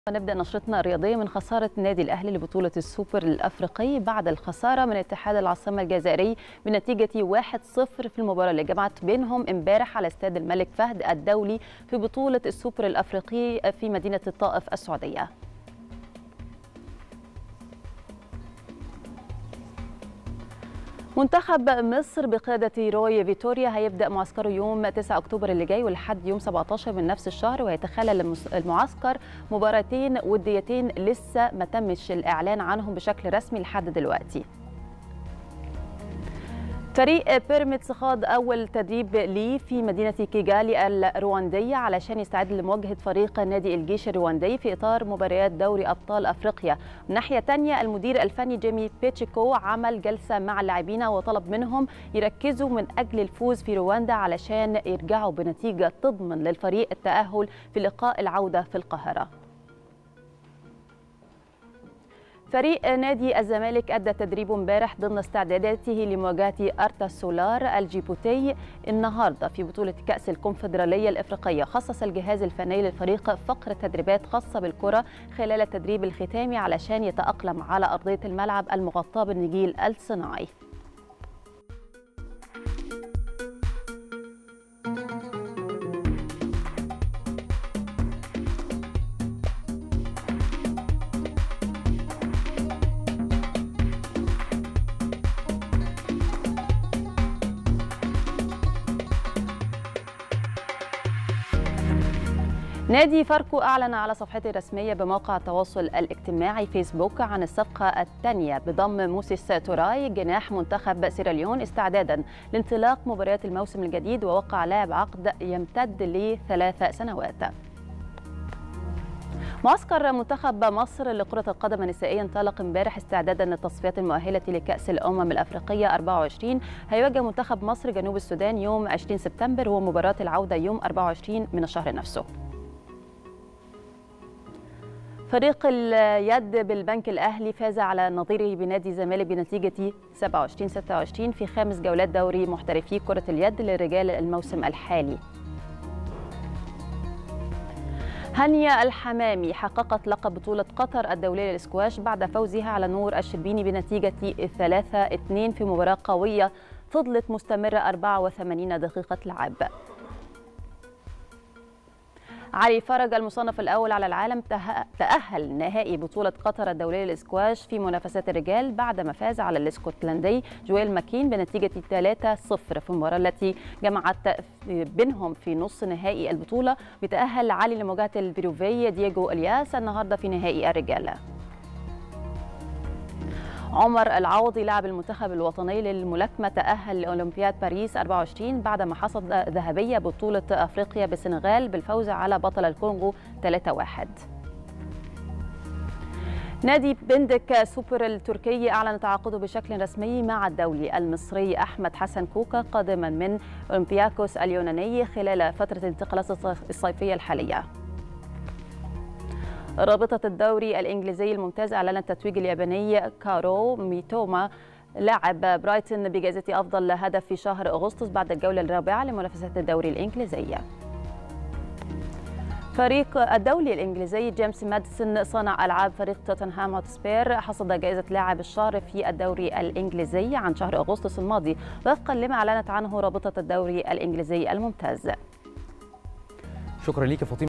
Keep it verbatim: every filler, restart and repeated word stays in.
نبدأ نشرتنا الرياضية من خسارة النادي الأهلي لبطولة السوبر الأفريقي بعد الخسارة من اتحاد العاصمة الجزائري بنتيجة واحد صفر في المباراة اللي جمعت بينهم امبارح على استاد الملك فهد الدولي في بطولة السوبر الأفريقي في مدينة الطائف السعودية. منتخب مصر بقيادة روي فيتوريا هيبدأ معسكره يوم تسعة أكتوبر اللي جاي ولحد يوم سبعة عشر من نفس الشهر، ويتخلل المعسكر مباراتين وديتين لسه ما تمش الإعلان عنهم بشكل رسمي لحد دلوقتي. فريق بيراميدز خاض أول تدريب ليه في مدينة كيغالي الرواندية علشان يستعد لمواجهة فريق نادي الجيش الرواندي في إطار مباريات دوري أبطال أفريقيا. من ناحية تانية المدير الفني جيمي بيتشيكو عمل جلسة مع اللاعبين وطلب منهم يركزوا من أجل الفوز في رواندا علشان يرجعوا بنتيجة تضمن للفريق التأهل في لقاء العودة في القاهرة. فريق نادي الزمالك أدى تدريبه امبارح ضمن استعداداته لمواجهة أرتا سولار الجيبوتي النهارده في بطولة كأس الكونفدرالية الإفريقية. خصص الجهاز الفني للفريق فقرة تدريبات خاصة بالكرة خلال التدريب الختامي علشان يتأقلم على أرضية الملعب المغطاة بالنجيل الصناعي. نادي فاركو أعلن على صفحته الرسمية بموقع التواصل الاجتماعي فيسبوك عن الصفقة الثانية بضم موسيس توراي جناح منتخب سيراليون استعدادا لانطلاق مباريات الموسم الجديد، ووقع لاعب عقد يمتد لثلاث سنوات. معسكر منتخب مصر لكرة القدم النسائية انطلق امبارح استعدادا للتصفيات المؤهلة لكأس الأمم الأفريقية أربعة وعشرين. هيواجه منتخب مصر جنوب السودان يوم عشرين سبتمبر، ومباراة العودة يوم أربعة وعشرين من الشهر نفسه. فريق اليد بالبنك الأهلي فاز على نظيره بنادي الزمالك بنتيجة سبعة وعشرين ستة وعشرين في خامس جولات دوري محترفي كرة اليد للرجال الموسم الحالي. هانية الحمامي حققت لقب بطولة قطر الدولية للإسكواش بعد فوزها على نور الشربيني بنتيجة ثلاثة اثنين في مباراة قوية فضلت مستمرة أربعة وثمانين دقيقة لعب. علي فرج المصنف الأول على العالم تأهل نهائي بطولة قطر الدولية للإسكواش في منافسات الرجال بعدما فاز على الاسكتلندي جويل ماكين بنتيجة ثلاثة صفر في المباراة التي جمعت بينهم في نصف نهائي البطولة. بيتأهل علي لمواجهة البيروفي دييغو إلياس النهارده في نهائي الرجال. عمر العوضي لاعب المنتخب الوطني للملاكمة تأهل لأولمبياد باريس أربعة وعشرين بعدما حصد ذهبية بطولة أفريقيا بالسنغال بالفوز على بطل الكونغو ثلاثة واحد. نادي بندك سوبر التركي أعلن تعاقده بشكل رسمي مع الدولي المصري أحمد حسن كوكا قادما من أولمبياكوس اليوناني خلال فترة الانتقالات الصيفية الحالية. رابطة الدوري الإنجليزي الممتاز أعلنت تتويج الياباني كارو ميتوما لاعب برايتون بجائزة أفضل هدف في شهر أغسطس بعد الجولة الرابعة لمنافسات الدوري الإنجليزي. فريق الدولي الإنجليزي جيمس ماديسون صانع ألعاب فريق توتنهام هوتسبير حصد جائزة لاعب الشهر في الدوري الإنجليزي عن شهر أغسطس الماضي وفقا لما أعلنت عنه رابطة الدوري الإنجليزي الممتاز. شكرا ليك يا فاطمة.